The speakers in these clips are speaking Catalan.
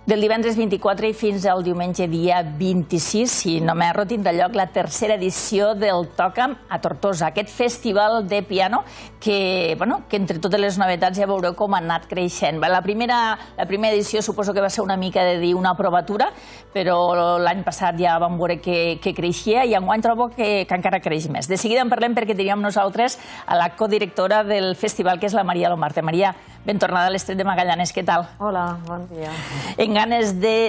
Del divendres 24 i fins al diumenge dia 26, si no m'erro, tindrà lloc la tercera edició del Toca'm a Tortosa, aquest festival de piano que entre totes les novetats ja veureu com ha anat creixent. La primera edició suposo que va ser una mica de dir una provatura, però l'any passat ja vam veure que creixia i enguany trobo que encara creix més. De seguida en parlem perquè teníem nosaltres a la codirectora del festival, que és la Maria Lomarte. Maria, ben tornada a l'Estret de Magallanes, què tal? Hola, bon dia. En ganes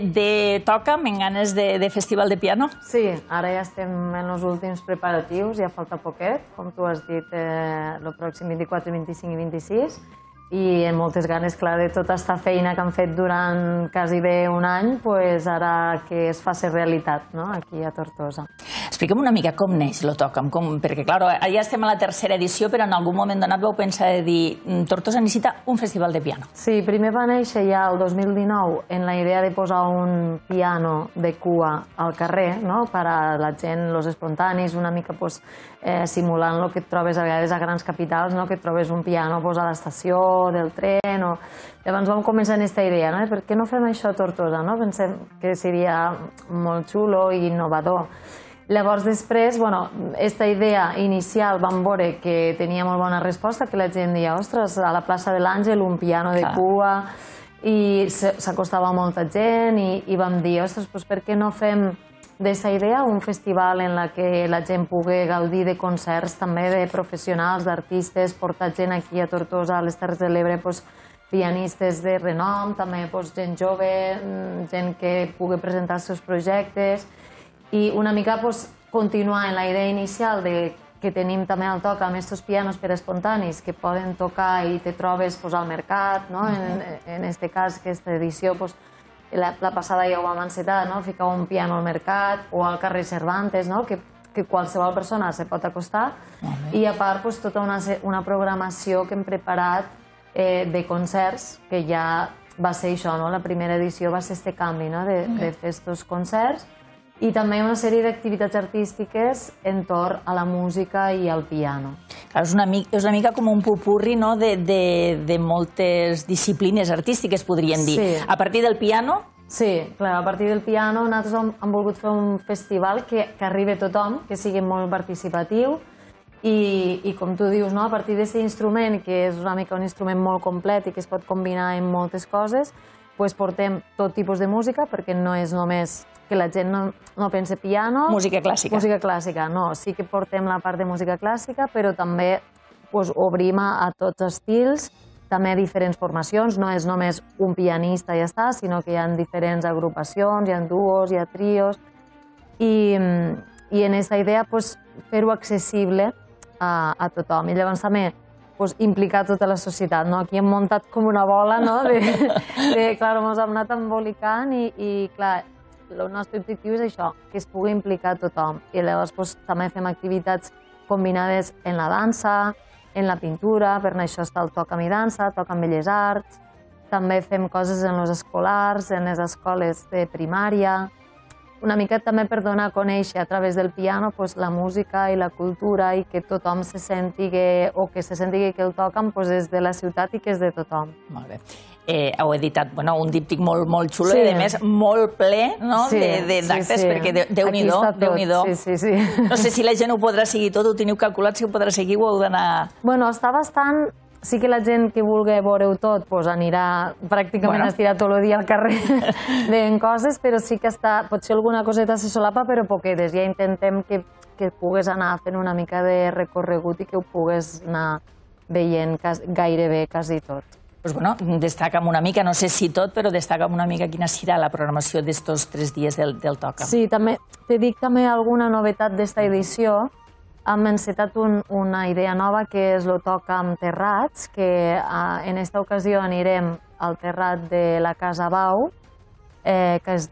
de Toca'm, en ganes de festival de piano? Sí, ara ja estem en els últims preparatius, ja falta poquet, com tu has dit, el pròxim 24, 25 i 26, i amb moltes ganes, clar, de tota aquesta feina que han fet durant quasi bé un any, ara que es faci realitat aquí a Tortosa. Explica'm una mica com neix el Toca'm, perquè, clar, ja estem a la tercera edició, però en algun moment donat vau pensar de dir Tortosa necessita un festival de piano. Sí, primer va néixer ja el 2019 en la idea de posar un piano de cua al carrer, per a la gent, els espontanis, una mica simulant el que et trobes a vegades a grans capitals, que et trobes un piano a l'estació del tren. Llavors vam començar amb aquesta idea, per què no fem això a Tortosa? Pensem que seria molt xulo i innovador. Llavors després, aquesta idea inicial vam veure que tenia molt bona resposta, que la gent deia, ostres, a la plaça de l'Àngel un piano de cua, i s'acostava molta gent i vam dir, ostres, per què no fem d'aquesta idea un festival en què la gent pugui gaudir de concerts també de professionals, d'artistes, portar gent aquí a Tortosa, a les Terres de l'Ebre, pianistes de renom, també gent jove, gent que pugui presentar els seus projectes i una mica continuar en la idea inicial que tenim també al Toca'm amb aquests pianos per espontanis que poden tocar i te trobes al mercat, en aquest cas, aquesta edició, la passada ja ho vam encetar, ficar un piano al mercat o al carrer Cervantes, que qualsevol persona se pot acostar, i a part tota una programació que hem preparat de concerts, que ja va ser això, la primera edició va ser aquest canvi de fer aquests concerts, i també una sèrie d'activitats artístiques entorn a la música i al piano. És una mica com un popurri de moltes disciplines artístiques, podríem dir. A partir del piano? Sí, clar, a partir del piano nosaltres hem volgut fer un festival que arribi a tothom, que sigui molt participatiu i com tu dius, a partir d'aquest instrument, que és una mica un instrument molt complet i que es pot combinar amb moltes coses, portem tot tipus de música, perquè no és només que la gent no pensa piano... Música clàssica. Música clàssica, no. Sí que portem la part de música clàssica, però també obrim a tots els estils, també a diferents formacions, no és només un pianista i ja està, sinó que hi ha diferents agrupacions, hi ha duos, hi ha trios, i en aquesta idea fer-ho accessible a tothom. I llavors també implicar tota la societat. Aquí hem muntat com una bola, clar, ens hem anat embolicant i, clar, el nostre objectiu és això, que es pugui implicar tothom. I llavors també fem activitats combinades en la dansa, en la pintura, per això està el Toca'm i dansa, Toca'm Belles Arts, també fem coses en els escolars, en les escoles de primària, una mica també per donar a conèixer a través del piano la música i la cultura i que tothom se senti que el Toca'm és de la ciutat i que és de tothom. Molt bé. Heu editat un díptic molt xulo i, a més, molt ple d'actes, perquè Déu-n'hi-do. No sé si la gent ho podrà seguir tot, ho teniu calculat, si ho podrà seguir o heu d'anar... Bueno, està bastant... Sí que la gent que vulgui veure-ho tot anirà pràcticament estirat tot el dia al carrer veient coses, però sí que està... Potser alguna coseta se solapa, però poquetes. Ja intentem que pugues anar fent una mica de recorregut i que ho pugues anar veient gairebé quasi tot. Doncs destaca'm una mica, no sé si tot, però destaca'm una mica quina serà la programació d'estos 3 dies del Toca'm. Sí, també te dic també alguna novetat d'esta edició. Hem encetat una idea nova que és el Toca'm Terrats, que en aquesta ocasió anirem al terrat de la Casa Bau, que és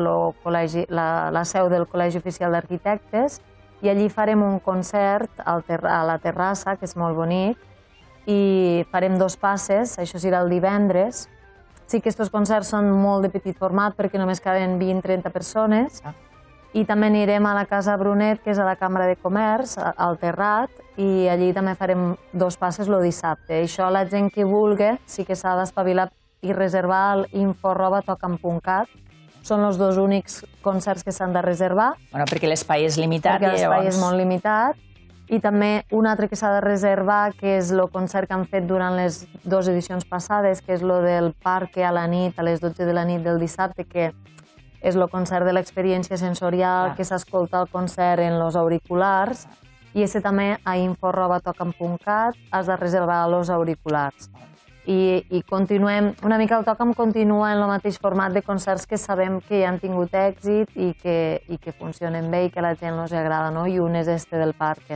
la seu del Col·legi Oficial d'Arquitectes, i allí farem un concert a la terrassa, que és molt bonic, i farem 2 passes, això serà el divendres. Sí que aquests concerts són molt de petit format perquè només caben 20-30 persones, i també anirem a la Casa Brunet, que és a la Cambra de Comerç, al Terrat, i allí també farem 2 passes el dissabte. Això la gent que vulgui sí que s'ha d'espavilar i reservar al info@tocam.cat. Són els dos únics concerts que s'han de reservar. Perquè l'espai és limitat. Perquè l'espai és molt limitat. I també un altre que s'ha de reservar, que és el concert que han fet durant les 2 edicions passades, que és el del Parque a la nit, a les 12 de la nit del dissabte, que és el concert de l'experiència sensorial, que s'escolta el concert en els auriculars, i aquest també a info@tocam.cat has de reservar els auriculars. I continuem, una mica el Tocam continua en el mateix format de concerts que sabem que ja han tingut èxit i que funcionen bé i que a la gent els agrada, no? I un és este del Parque.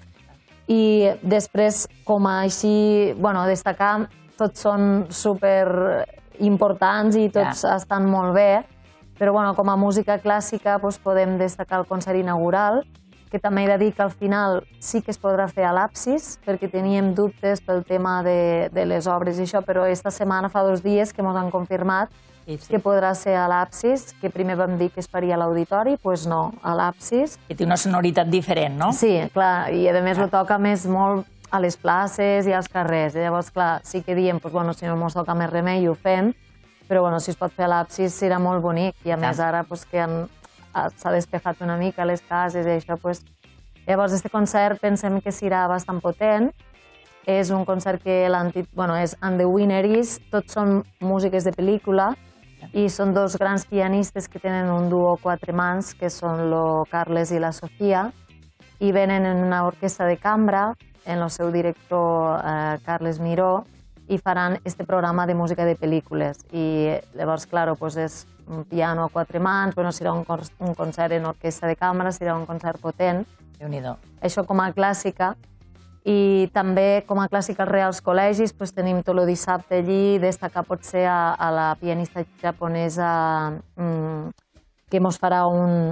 I després, com així, destacar, tots són super importants i tots estan molt bé, però com a música clàssica podem destacar el concert inaugural, que també he de dir que al final sí que es podrà fer a l'Apsis, perquè teníem dubtes pel tema de les obres i això, però esta setmana, fa 2 dies, que ens han confirmat que podrà ser a l'Apsis, que primer vam dir que es faria a l'auditori, doncs no, a l'Apsis. Que té una sonoritat diferent, no? Sí, clar, i a més ho toca més molt a les places i als carrers. Llavors, clar, sí que diem, si no ens toca més remei ho fem, però si es pot fer a l'Apsis serà molt bonic, i a més ara que s'ha despejat una mica les cases i això. Llavors, aquest concert pensem que serà bastant potent. És un concert que és And the Winner Is, tots són músiques de pel·lícula i són 2 grans pianistes que tenen un duo 4 mans, que són el Carles i la Sofia, i venen en una orquestra de cambra, en el seu director Carles Miró, i faran este programa de música de pel·lícules. I llavors, clar, és un piano a 4 mans, serà un concert en orquestra de cambra, serà un concert potent. Déu-n'hi-do. Això com a clàssica. I també com a clàssica als Reals Col·legis tenim tot el dissabte allí, destacar potser a la pianista japonesa que ens farà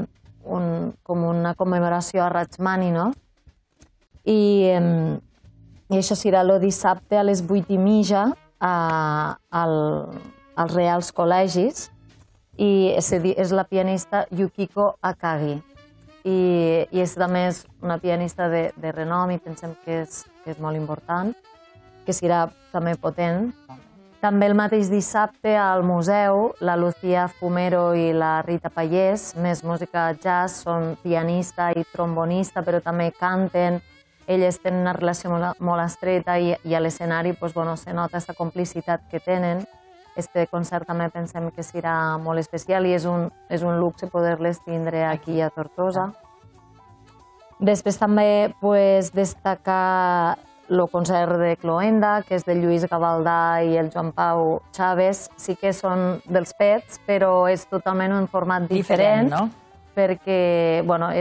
com una commemoració a Rachmani, no? I això serà el dissabte a les 8:30 als Reals Col·legis, i és la pianista Yukiko Akagi. I també és una pianista de renom i pensem que és molt important, que serà també potent. També el mateix dissabte al museu, la Lucía Fumero i la Rita Pallés, més música jazz, són pianista i trombonista, però també canten. Elles tenen una relació molt estreta i a l'escenari se nota aquesta complicitat que tenen. Este concert també pensem que serà molt especial i és un luxe poder-les tindre aquí a Tortosa. Després també destacar el concert de Cloenda, que és de Lluís Gavaldà i el Joan Pau Chaves. Sí que són dels Pets, però és totalment un format diferent, perquè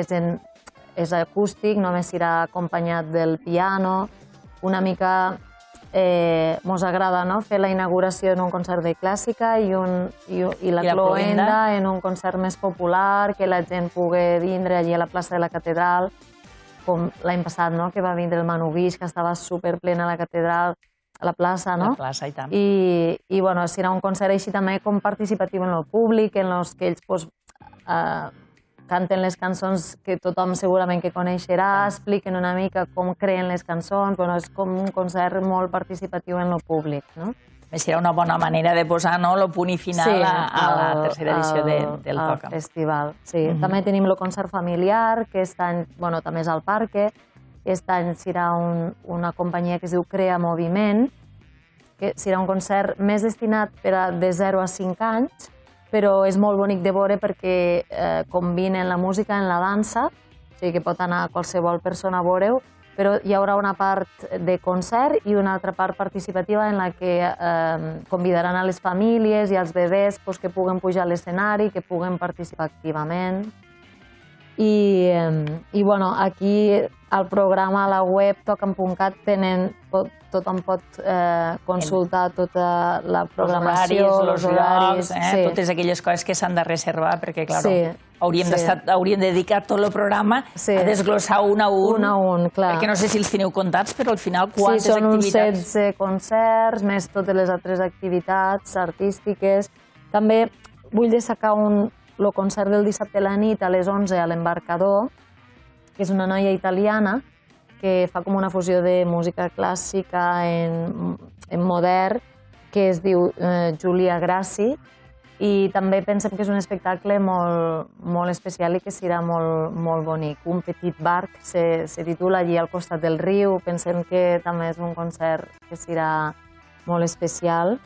és acústic, només serà acompanyat del piano. Una mica ens agrada fer la inauguració en un concert de clàssica i la Cloenda en un concert més popular, que la gent pugui vindre allí a la plaça de la Catedral, com l'any passat, que va vindre el Manu Guix, que estava superplena a la Catedral, a la plaça, no? A la plaça, i tant. I serà un concert així també com participatiu en el públic, en els que ells canten les cançons que tothom segurament que coneixerà, expliquen una mica com creen les cançons, és com un concert molt participatiu en el públic, no? Serà una bona manera de posar el punt i final a la tercera edició del Tocam. Al festival, sí. També tenim el concert familiar, que aquest any també és al Parque. Aquest any serà una companyia que es diu Crea Moviment, que serà un concert més destinat de 0 a 5 anys, però és molt bonic de veure perquè combinen la música amb la dansa, o sigui que pot anar qualsevol persona a veure-ho, però hi haurà una part de concert i una altra part participativa en la que convidaran a les famílies i als bebès que puguen pujar a l'escenari, que puguen participar activament. I aquí al programa, a la web tocam.cat, tothom pot consultar tota la programació, els horaris, totes aquelles coses que s'han de reservar, perquè, clar, hauríem de dedicar tot el programa a desglossar un a un, perquè no sé si els teniu comptats, però al final quantes activitats... Sí, són uns 16 concerts, més totes les altres activitats artístiques. També vull destacar el concert del dissabte a la nit a les 11 a l'Embarcador, que és una noia italiana que fa com una fusió de música clàssica en modern, que es diu Júlia Grassi, i també pensem que és un espectacle molt especial i que serà molt bonic. Un petit barc se titula allí al costat del riu. Pensem que també és un concert que serà molt especial.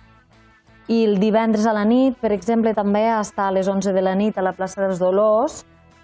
I el divendres a la nit, per exemple, també està a les 11 de la nit a la plaça dels Dolors,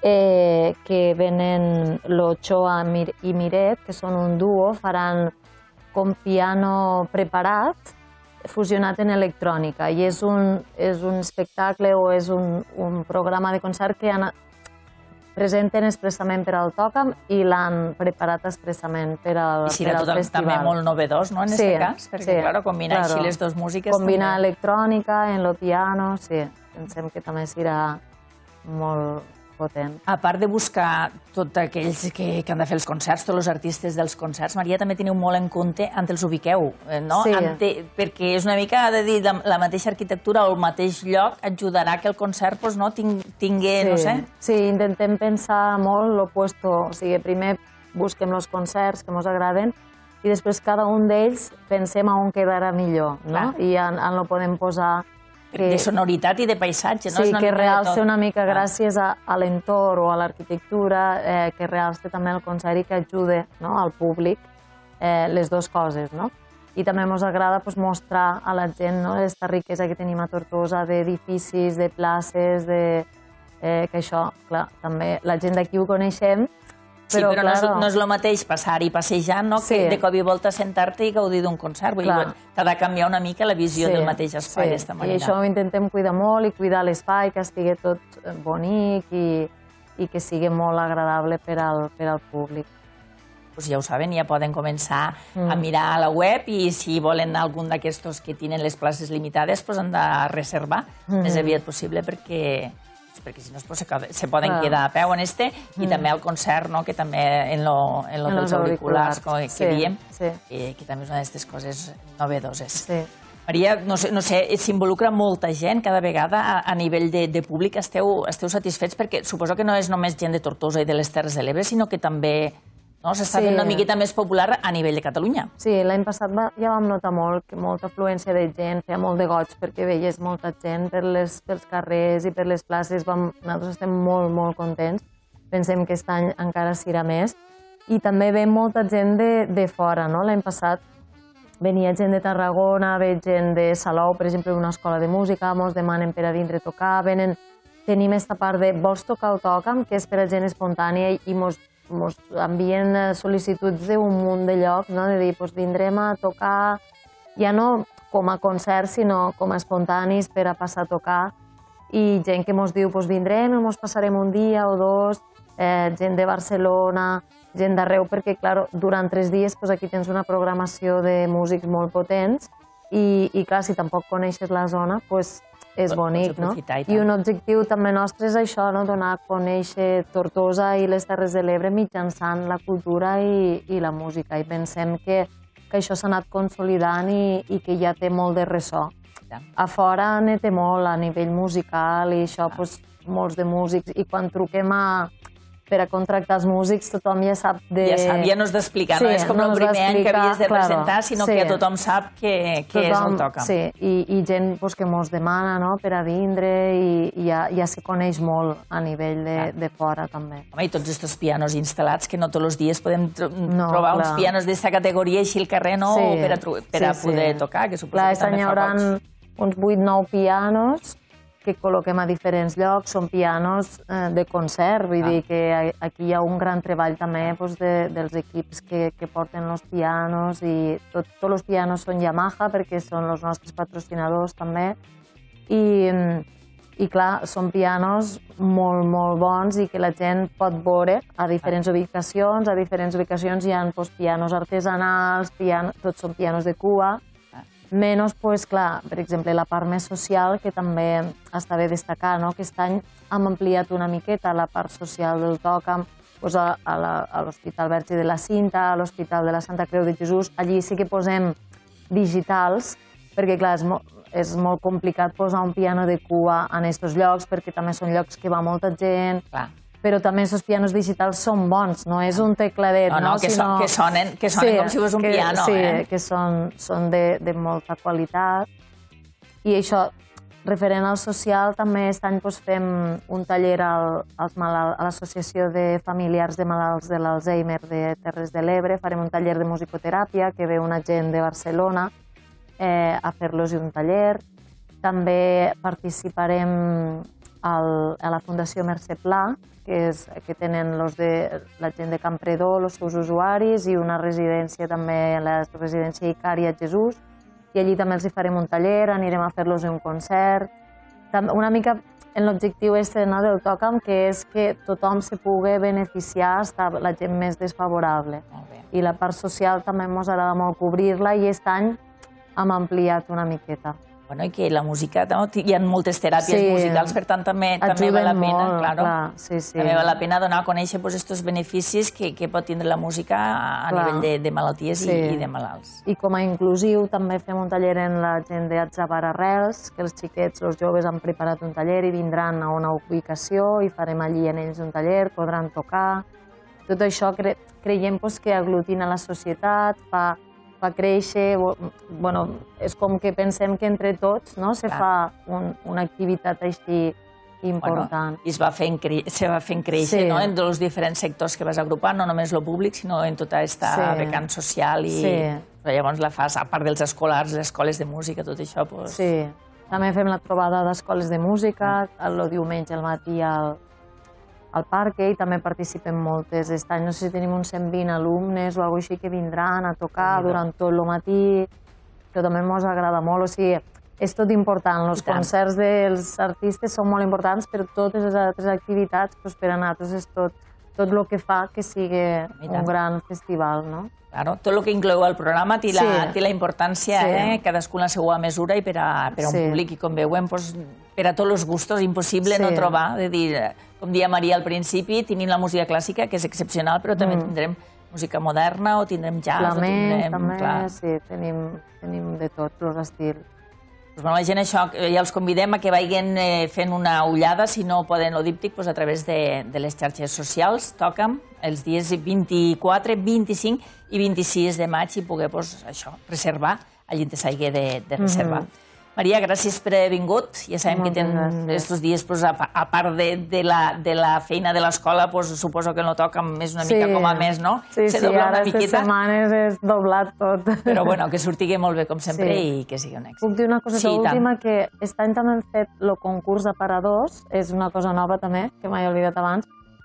que venen l'Ochoa i Miret, que són un duo, faran com piano preparat, fusionat en electrònica, i és un espectacle o és un programa de concert que presenten expressament per al Tòcam i l'han preparat expressament per al festival. I serà també molt novedós, no?, en aquest cas, perquè, clar, combinar així les dues músiques... Combinar electrònica en el piano, sí, pensem que també serà molt potent. A part de buscar tots aquells que han de fer els concerts, tots els artistes dels concerts, Maria, també teniu molt en compte on els ubiqueu, no? Sí. Perquè és una mica, ha de dir, la mateixa arquitectura o el mateix lloc ajudarà que el concert tingui, no sé... Sí, intentem pensar molt l'opuesto, o sigui, primer busquem els concerts que ens agraden i després cada un d'ells pensem on quedarà millor, no? I on el podem posar... De sonoritat i de paisatge, no? Sí, que realça una mica gràcies a l'entorn o a l'arquitectura, que realça també el concert i que ajude al públic les dues coses, no? I també ens agrada mostrar a la gent aquesta riquesa que tenim a Tortosa d'edificis, de places, que això, clar, també la gent d'aquí ho coneixem. Sí, però no és el mateix passar-hi passejant, que de cop i volta sentar-te i gaudir d'un concert. Vull dir, t'ha de canviar una mica la visió del mateix espai d'esta manera. I això ho intentem cuidar molt i cuidar l'espai, que estigui tot bonic i que sigui molt agradable per al públic. Ja ho saben, ja poden començar a mirar a la web i si volen algun d'aquestos que tenen les places limitades han de reservar més aviat possible perquè si no se poden quedar a peu en i també al concert, que també en els auriculars que diem, que també és una d'aquestes coses novedoses. Maria, no sé, s'involucra molta gent cada vegada a nivell de públic. Esteu satisfets perquè suposo que no és només gent de Tortosa i de les Terres de l'Ebre, sinó que també s'està fent una miqueta més popular a nivell de Catalunya. Sí, l'any passat ja vam notar molta afluència de gent, feia molt de goig perquè veies molta gent pels carrers i per les places. Nosaltres estem molt contents, pensem que aquest any encara serà més. I també ve molta gent de fora. L'any passat venia gent de Tarragona, ve gent de Salou, per exemple, una escola de música, ens demanen per a vindre a tocar. Tenim aquesta part de vols tocar el Tòcam, que és per a gent espontània i ens envien sol·licituds d'un munt de llocs, de dir, vindrem a tocar, ja no com a concert, sinó com a espontanis per a passar a tocar. I gent que ens diu, vindrem, ens passarem un dia o dos, gent de Barcelona, gent d'arreu, perquè, clar, durant 3 dies aquí tens una programació de músics molt potents i, clar, si tampoc coneixes la zona, és bonic, no? I un objectiu també nostre és això, donar a conèixer Tortosa i les Terres de l'Ebre mitjançant la cultura i la música. I pensem que això s'ha anat consolidant i que ja té molt de ressò. A fora ne té molt, a nivell musical i això, molts de músics. I quan truquem per a contractar els músics, tothom ja sap de... Ja no has d'explicar, no és com el primer any que havies de presentar, sinó que ja tothom sap què és el Tòcam. Sí, i gent que ens demana per a vindre i ja se coneix molt a nivell de fora també. Home, i tots aquests pianos instal·lats, que no tots els dies podem trobar uns pianos d'aquesta categoria així al carrer, no? Per a poder tocar, que suposo que també fa pocs. Clar, hi haurà uns 8-9 pianos que col·loquem a diferents llocs, són pianos de concert, vull dir que aquí hi ha un gran treball també dels equips que porten els pianos i tots els pianos són Yamaha perquè són els nostres patrocinadors també i clar, són pianos molt bons i que la gent pot veure a diferents ubicacions. A diferents ubicacions hi ha pianos artesanals, tots són pianos de cua. Menys, clar, per exemple, la part més social, que també està bé destacar, que aquest any hem ampliat una miqueta la part social del Tòcam a l'Hospital Verge de la Cinta, a l'Hospital de la Santa Creu de Jesús. Allí sí que posem digitals, perquè, clar, és molt complicat posar un piano de cua en aquests llocs, perquè també són llocs que va molta gent. Però també els pianos digitals són bons, no és un tecladet. Que sonen com si fos un piano. Sí, que són de molta qualitat I això, referent al social, també aquest any fem un taller a l'Associació de Familiars de Malalts de l'Alzheimer de Terres de l'Ebre. Farem un taller de musicoteràpia, que ve una gent de Barcelona a fer-los un taller. També participarem a la Fundació Mercè Pla, que tenen la gent de Campredó, els seus usuaris, i una residència també, la residència Icària Jesús, i allí també els farem un taller, anirem a fer-los un concert. Una mica en l'objectiu del Tocam, que és que tothom se pugui beneficiar, la gent més desfavorable. I la part social també ens agrada molt cobrir-la, i aquest any hem ampliat una miqueta. I que la música, hi ha moltes teràpies musicals, per tant també val la pena, també val la pena donar a conèixer aquests beneficis que pot tindre la música a nivell de malalties i de malalts. I com a inclusiu també fem un taller en la gent d'Atzabar Arrels, que els xiquets, els joves han preparat un taller i vindran a una ubicació i farem allí en ells un taller, podran tocar. Tot això creiem que aglutina la societat, fa créixer, és com que pensem que entre tots se fa una activitat així important. I se va fent créixer en els diferents sectors que vas agrupar, no només el públic, sinó en tota aquesta vacant social. Llavors la fas, a part dels escolars, les escoles de música, tot això. Sí, també fem la trobada d'escoles de música, el diumenge al matí al parc, i també participem moltes. Aquest any no sé si tenim uns 120 alumnes o alguna cosa així que vindran a tocar durant tot el matí, que també ens agrada molt. O sigui, és tot important. Els concerts dels artistes són molt importants, però totes les altres activitats, per a nosaltres és tot el que fa que sigui un gran festival. Tot el que inclou el programa té la importància, cadascú en la seva mesura i per a un públic. I com veuen, per a tots els gustos, impossible no trobar, com deia Maria al principi, tenim la música clàssica, que és excepcional, però també tindrem música moderna o tindrem jazz. Flamenc, també, sí, tenim de tots els estils. La gent, això, ja els convidem a que vagin fent una ullada, si no poden, el díptic, a través de les xarxes socials, Tocam, els dies 24, 25 i 26 de maig, i poder reservar, allí te s'hagi de reservar. Maria, gràcies per haver vingut. Ja sabem que aquests dies, a part de la feina de l'escola, suposo que no toca més una mica com a més, no? Sí, ara aquestes setmanes és doblat tot. Però bueno, que surti molt bé, com sempre, i que sigui un èxit. Puc dir una cosa última, que aquest any també hem fet el concurs d'aparadors, és una cosa nova també, que m'he oblidat abans,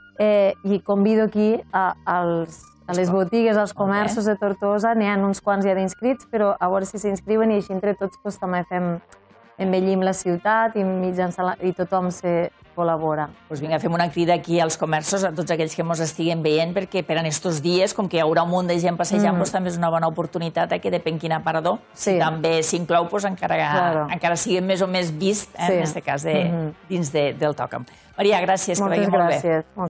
i convido aquí a les botigues, als comerços de Tortosa, n'hi ha uns quants ja d'inscrits, però a veure si s'inscriuen, i així entre tots també embellim la ciutat i tothom col·labora. Doncs vinga, fem una crida aquí als comerços, a tots aquells que ens estiguin veient, perquè per en aquests dies, com que hi haurà un munt de gent passejant, també és una bona oportunitat que depèn quin aparador, si també s'inclou, encara sigui més o més vist, en aquest cas, dins del Tocam. Maria, gràcies, que vagi molt bé. Moltes gràcies.